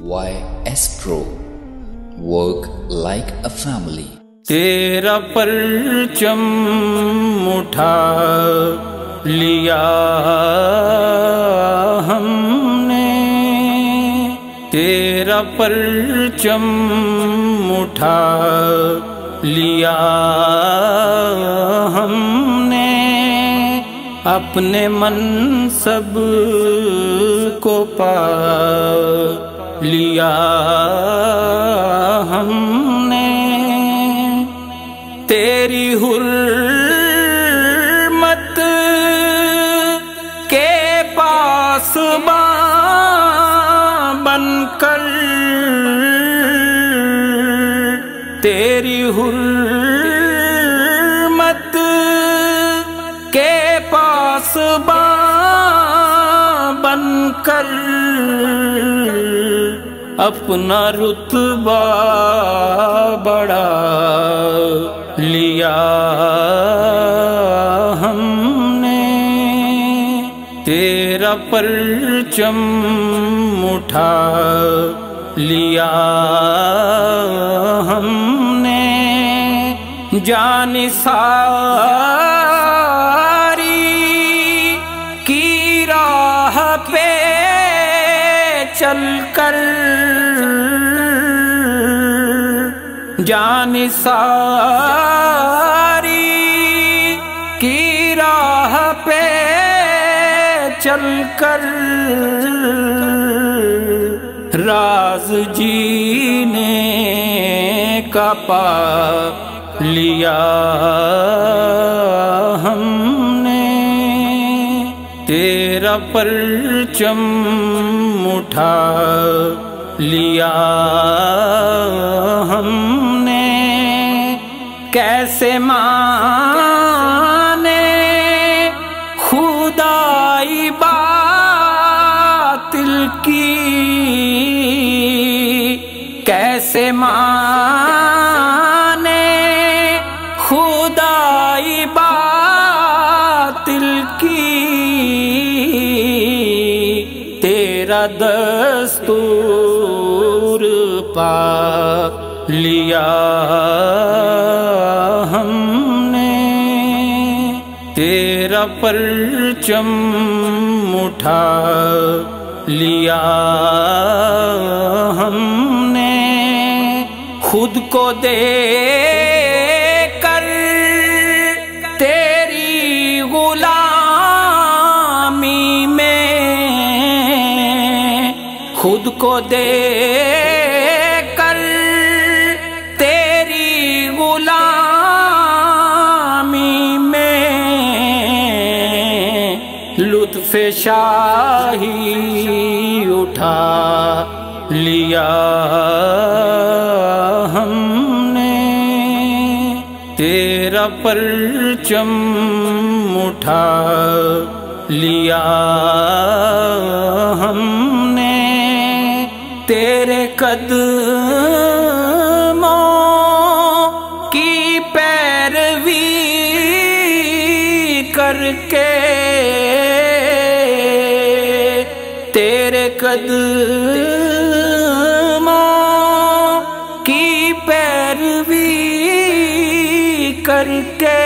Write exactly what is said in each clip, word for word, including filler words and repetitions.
Why Astro? Work like a family. تیرا پرچم اٹھا لیا ہم نے، تیرا پرچم اٹھا لیا ہم نے، اپنے منصب کو پا لیا ہم نے، تیری حرمت کے پاسباں بن کر، تیری حرمت کے پاسباں بن کر، اپنا رتبہ بڑھا لیا ہم نے، تیرا پرچم اٹھا لیا ہم نے، جانثاری کی راہ پہ چل کر، جانثاری کی راہ پہ چل کر، راز جینے کا پا لیا ہم نے، تیرا پرچم اٹھا لیا ہم نے، کیسے مانے خدائی باطل کی، کیسے مانے خدائی باطل کی، تیرا دستور پا لیا ہم نے، تیرا پرچم اٹھا لیا ہم نے، خود کو دے کر تیری غلامی میں، خود کو دے کر تیری غلامی میں، لطف شاہی اٹھا لیا ہم نے، تیرا پرچم اٹھا لیا ہم نے، تیرے قدموں کی پیروی کر کے، تیرے قدموں کی پیروی کر کے،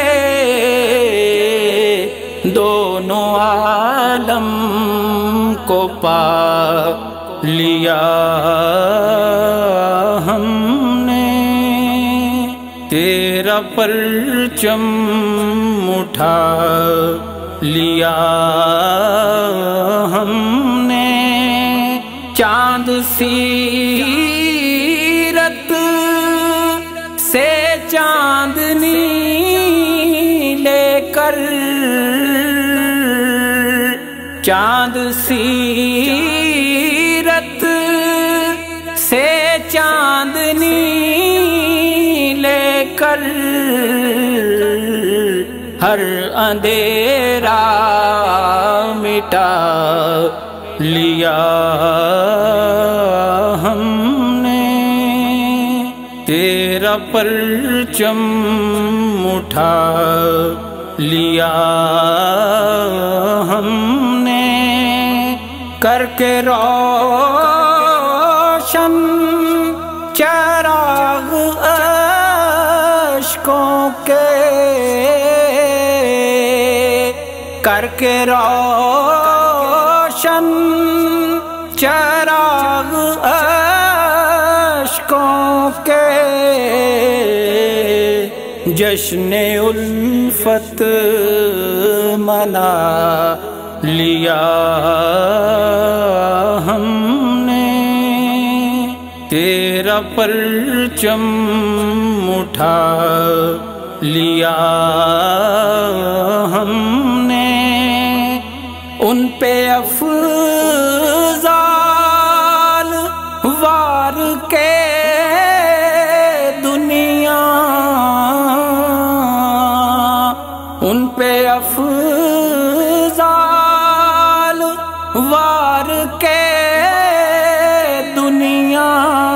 دونوں عالم کو پا لیا ہم نے، تیرا پرچم اٹھا لیا ہم نے، چاند سیرت سے چاندنی لے کر، چاند سیرت سے چاندنی لے کر، ہر اندھیرا مٹا لیا ہم نے، تیرا پرچم اٹھا لیا ہم نے، کر کے روشن روشن چراغ اشکوں کے کر کے روشن چراغ اشکوں کے جشن الفت منا لیا ہم نے تیرا پرچم اٹھا لیا ہم نے ان پہ افضال وار کے دنیا ان پہ افضال وار کے دنیا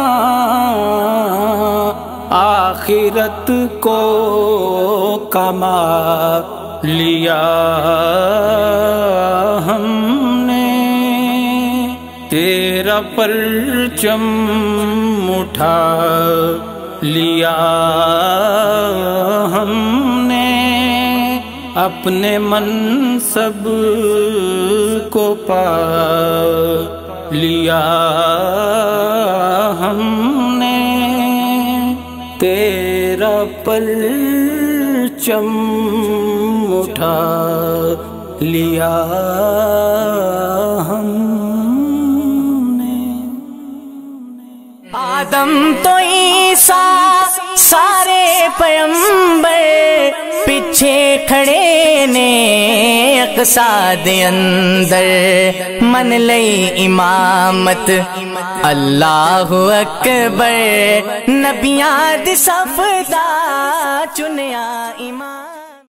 آخرت کو کما لیا ہم نے تیرا پرچم اٹھا لیا ہم نے اپنے منصب کو پا لیا ہم نے تیرا پرچم اٹھا لیا ہم نے آدم تو عیسیٰ سارے پیغمبر پیچھے کھڑے نے اقصاد اندر من لئی امامت اللہ اکبر نبیاں دی صف دا چنیا امام